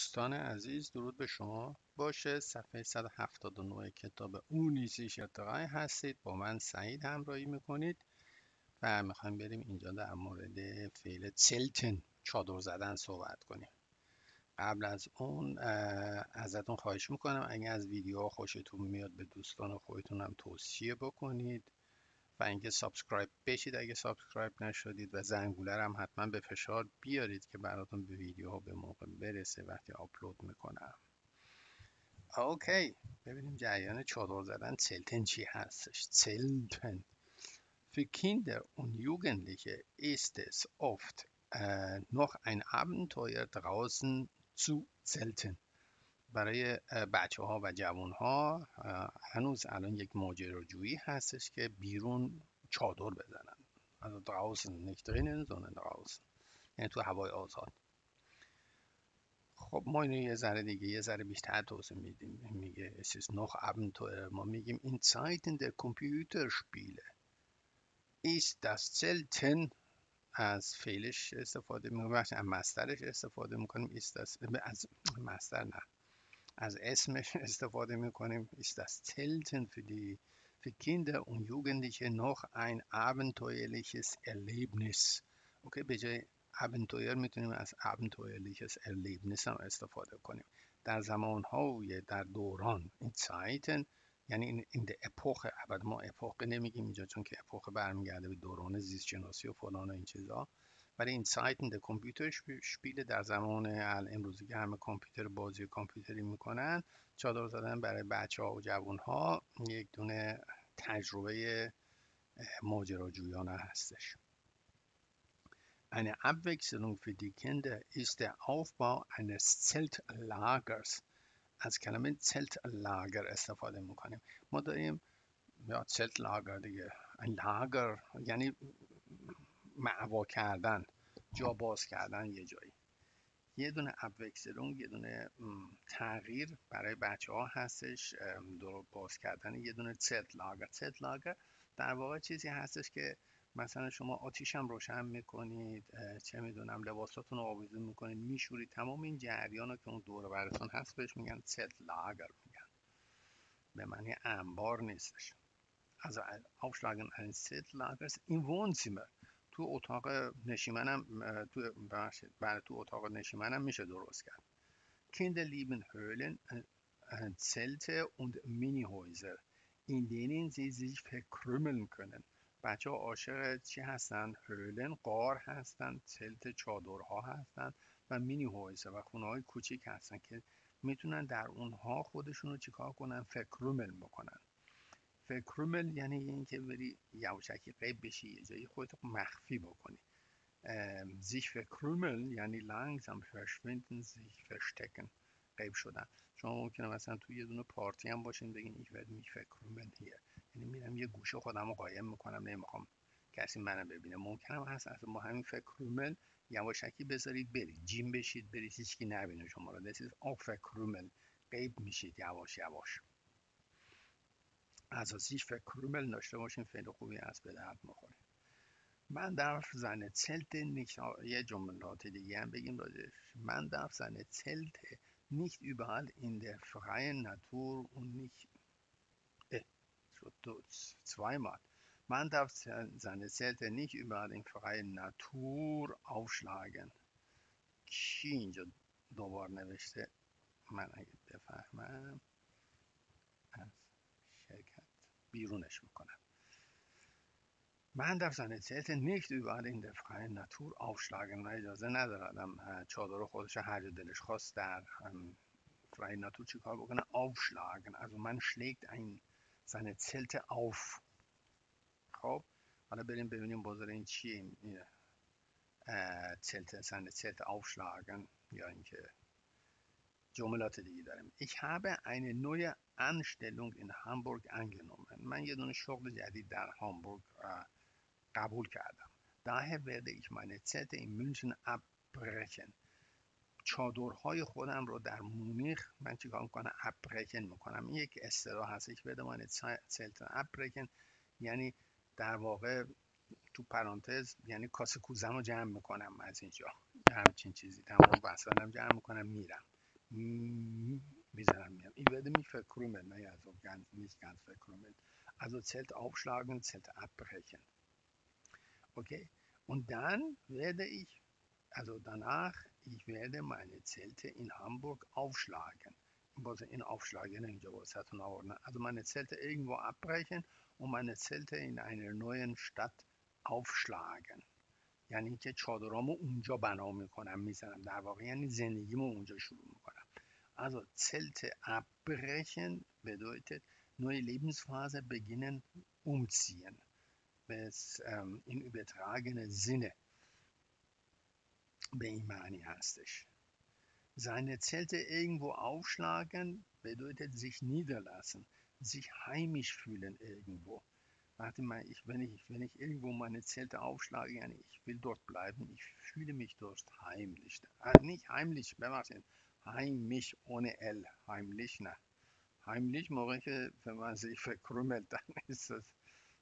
دوستان عزیز، درود به شما باشه. صفحه 179 کتاب او نیزیش ارتقای هستید. با من سعید همراهی میکنید و میخوایم بریم اینجا در مورد فعل zelten چادر زدن صحبت کنیم. قبل از اون ازتون خواهش میکنم اگه از ویدیوها خوشتون میاد به دوستان خودتون هم توصیه بکنید و اینکه سابسکرایب بشید اگه سابسکرایب نشدید و زنگوله رو هم حتما به فشار بیارید که براتون به ویدیوها به موقع برسه وقتی آپلود میکنم. اوکی، ببینیم جریان چادر زدن zelten چی هستش. zelten für Kinder und Jugendliche ist es oft noch ein Abenteuer draußen zu zelten. برای بچه ها و جوان ها هنوز الان یک ماجراجویی هستش که بیرون چادر بزنن. also draußen nicht drinnen sondern draußen، یعنی تو هوای آزاد. خب ما اینو یه ذره بیشتر توضیح میدیم. میگه es ist noch Abenteuer، ما میگیم in Zeiten der Computerspiele ist das zelten از فعلش استفاده میکنیم، از مصدرش استفاده میکنیم. از مصدر نه، از اسمش استفاده میکنیم. ist das zelten für Kinder und Jugendliche noch ein abenteuerliches Erlebnis. اوکی، به جای abenteuer میتونیم از abenteuerliches Erlebnis هم استفاده کنیم. در زمانهای در دوران این Zeiten یعنی این اپوخه. البته ما اپوخه نمیگیم اینجا چون که اپوخه برمیگرده به دوران زیست شناسی و فلان و این چیزا، ولی این Zeiten der Computerspiele در زمان امروزی که همه کامپیوتر بازی کامپیوتری میکنن، چادر زدن برای بچه ها و جوان ها یک دونه تجربه ماجراجویانه هستش. Eine Abwechslung für die Kinder ist der Aufbau eines Zeltlagers. از کلمه Zeltlager استفاده میکنیم. ما داریم یا Zeltlager دیگه، لاگر یعنی معوا کردن، جا باز کردن یه جایی. یه دونه ابوکسلونگ، یه دونه تغییر برای بچه ها هستش، درو باز کردن یه دونه Zeltlager. Zeltlager در واقع چیزی هستش که مثلا شما آتیش هم روشن میکنید، چه میدونم لباساتون رو آویزون میکنید، میشورید، تمام این جریان که اون دور براتون هست بهش میگن Zeltlager، میگن به معنی انبار نیستش. also aufschlagen eines Zeltlagers im Wohnzimmer. تو اتاق نشیمنم تو اتاق نشیمنم میشه درست کرد. Kinder lieben Höhlen, Zelte und Minihäuser, in denen sie sich verkrümmeln können. بچه ها عاشق چی هستن؟ هولن غار هستن، تلت چادرها هستن و مینی هویزر و خونه های کوچیک هستن که میتونن در اونها خودشون رو چیکار کنن؟ فکرومل بکنن. فکرومل یعنی اینکه بری یواشکی غیب بشی، یه جایی خودت مخفی بکنی. sich verkrümmeln یعنی langsam verschwinden، sich verstecken، غیب شدن. شما ممکنه مثلا توی یه دونه پارتی هم باشین بگین ich werde mich verkrümmeln hier، یعنی میرم یه گوشه خودم رو قایم میکنم، نمیخوام کسی منو ببینه. ممکنه هست اصلا با همین verkrümmeln یواشکی بذارید برید جیم بشید، برید هیچکی نبینه شما رو. this is auch verkrümmeln، غیب میشید یواش یواش. از sich verkrümmeln داشته باشین، فعل خوبی از به درد میخوره. من darf seine Zelte nicht، یه جملات دیگه هم بگیم راجعش. Man darf seine Zelte nicht überall in der freien Natur und nicht zweimal. Man darf seine Zelte nicht überall in freien Natur aufschlagen. کی اینجا دوبار نوشته؟ من اگه بفهمم از شرکت بیرونش میکنم. من darf seine Zelte nicht überall in der freien Natur aufschlagen. من اجازه ندارم چادر خودش هر جا دلش خواست در freie Natur چیکار بکنه؟ aufschlagen. also man schlägt seine Zelte auf. خب حالا بریم ببینیم بازار این چیه. seine Zelte aufschlagen یا اینکه جملات دیگه داریم. Ich habe eine neue Anstellung in Hamburg angenommen. من یه دونه شغل جدید در هامبورگ قبول کردم. daher werde ich meine Zelte in München abbrechen. چادرهای خودم رو در مونیخ من چیکار میکنم؟ abbrechen میکنم. این یک اصطلاح هست. ich werde meine Zelte abbrechen یعنی در واقع تو پرانتز یعنی کاسه کوزم رو جمع میکنم از اینجا، همچین چیزی. تمام وسایلم جمع میکنم میرم. wie sagen wir, ich werde mich verkrümmeln, naja, so ganz, nicht ganz verkrümmeln. Also Zelt aufschlagen, Zelt abbrechen. Okay? Und dann werde ich, also danach, ich werde meine Zelte in Hamburg aufschlagen. In aufschlagen, اینجا واسهتون آوردن. Also meine Zelte irgendwo abbrechen und meine Zelte in einer neuen Stadt aufschlagen. یعنی که چادرامو اونجا بنا میکنم میزنم در واقع یعنی زندگیمو اونجا شروع میکنم. Also Zelte abbrechen bedeutet neue Lebensphase beginnen, umziehen. In übertragenen Sinne به این معنی هستش. Seine Zelte irgendwo aufschlagen bedeutet sich niederlassen, sich heimisch fühlen irgendwo. Warte mal, wenn ich irgendwo meine Zelte aufschlage, yani ich will dort bleiben, ich fühle mich dort heimlich. Nicht heimlich, ببخشید. heimisch ohne L, heimlich نه. heimlich موقعی که wenn man sich verkrümmelt, dann ist es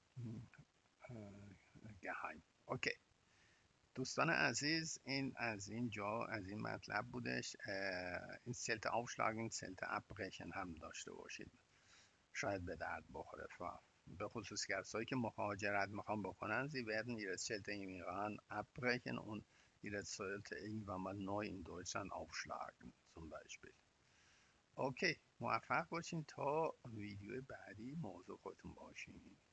geheim. اوکی. دوستان عزیز این از اینجا از این مطلب بودش. این سلت aufschlagen سلت abbrechen هم داشته باشید، شاید به درد بخوره. به خصوص کسایی که مهاجرت میخوان بکنن sie werden ihre Zelte im Iran abbrechen und ihre Zelte irgendwann mal neu in Deutschland aufschlagen zum Beispiel. اوکی، موفق باشین تا ویدیو بعدی موضوع خودتون باشین.